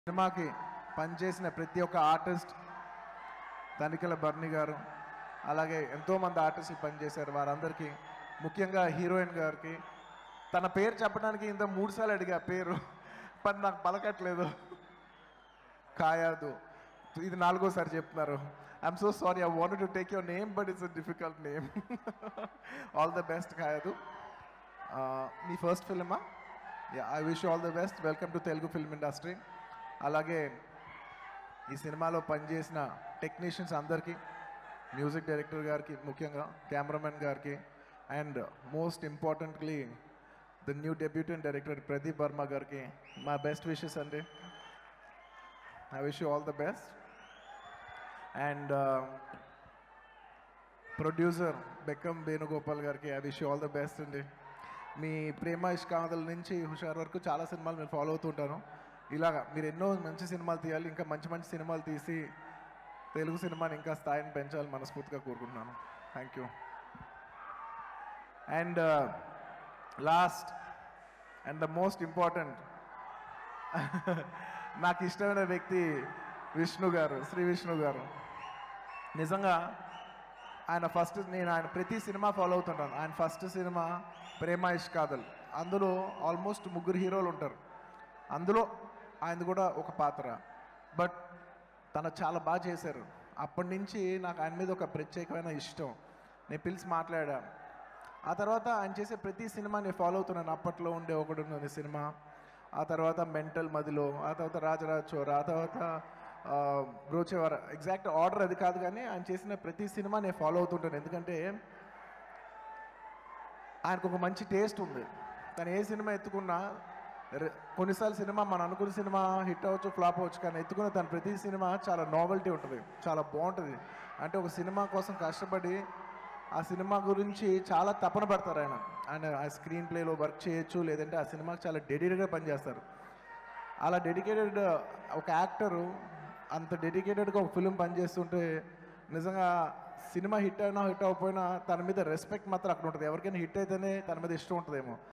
సినిమాకి పనిచేసిన ప్రతి ఒక్క ఆర్టిస్ట్ తనికెల బర్ని గారు అలాగే ఎంతోమంది ఆర్టిస్టులు పనిచేశారు వారందరికీ ముఖ్యంగా హీరోయిన్ గారికి తన పేరు చెప్పడానికి ఇంత 3 సార్లు అడిగా పేరు పని నాకు పలకట్లేదు కాయాదు ఇది 4వ సారి చెప్తున్నారు I'm so sorry I wanted to take your name but it's a difficult name all the best Kayadu మీ ఫస్ట్ ఫిల్మా I wish all the best welcome to Telugu film industry అలాగే ఈ సినిమాలో పనిచేసిన టెక్నీషియన్స్ అందరికీ మ్యూజిక్ డైరెక్టర్ గారికి ముఖ్యంగా కెమెరామెన్ గారికి and most importantly the new debutante director Pradeep Varma గారికి మా బెస్ట్ విషెస్ అండి I wish you all the best and producer Bekkam Venugopal గారికి I wish you all the best అండి మీ ప్రేమ ఇష్కామదల నుంచి హుషార్ వరకు చాలా సినిమాలు నేను ఫాలో అవుతుంటాను ఇలాగా మీరు ఎన్నో మంచి సినిమాలు తీయాలి ఇంకా మంచి మంచి సినిమాలు తీసి తెలుగు సినిమాని ఇంకా స్థాయిని పెంచాలి మనస్ఫూర్తిగా కోరుకుంటున్నాను thank you and last and the most important నాకు ఇష్టమైన వ్యక్తి విష్ణు గారు శ్రీ విష్ణు గారు నిజంగా ఆయన ఫస్ట్ నేను ఆయన ప్రతి సినిమా ఫాలో అవుతుంటాను ఆయన ఫస్ట్ సినిమా ప్రేమ ఇష్కాదల్ అందులో ఆల్మోస్ట్ 3 హీరోలు ఉంటారు అందులో ఆయన కూడా ఒక పాత్ర బట్ తను చాలా బాగా చేశారు అప్పటి నుంచి నాకు ఆయన మీద ఒక ప్రత్యేకమైన ఇష్టం నేను పిలిచి మాట్లాడా ఆ తర్వాత ఆయన చేసే ప్రతి సినిమా నేను ఫాలో అవుతున్నాను అప్పట్లో ఉండే ఒకడున్నది సినిమా ఆ తర్వాత మెంటల్ మదిలో ఆ తర్వాత రాజరాజ్ చోర్ ఆ తర్వాత బ్రోచేవార ఎగ్జాక్ట్ ఆర్డర్ అది కాదు కానీ ఆయన చేసిన ప్రతి సినిమా నేను ఫాలో అవుతుంటాను ఎందుకంటే ఆయనకు ఒక మంచి టేస్ట్ ఉంది తను ఏ సినిమా ఎత్తుకున్నా కొన్నిసార్లు సినిమా మనం అనుకున్న సినిమా హిట్ అవ్వచ్చు ఫ్లాప్ అవ్వచ్చు కానీ ఎత్తుకున్న తన ప్రతి సినిమా చాలా నావెల్టీ ఉంటుంది చాలా బాగుంటుంది అంటే ఒక సినిమా కోసం కష్టపడి ఆ సినిమా గురించి చాలా తపన పడతారు ఆయన ఆ స్క్రీన్ ప్లేలో వర్క్ చేయొచ్చు లేదంటే ఆ సినిమాకి చాలా డెడికేటెడ్గా పనిచేస్తారు అలా డెడికేటెడ్ ఒక యాక్టరు అంత డెడికేటెడ్గా ఒక ఫిలిం పనిచేస్తుంటే నిజంగా సినిమా హిట్ అయినా హిట్ అవ్వకపోయినా తన మీద రెస్పెక్ట్ మాత్రం అక్కడ ఉంటుంది ఎవరికైనా హిట్ అయితేనే తన మీద ఇష్టం ఉంటుందేమో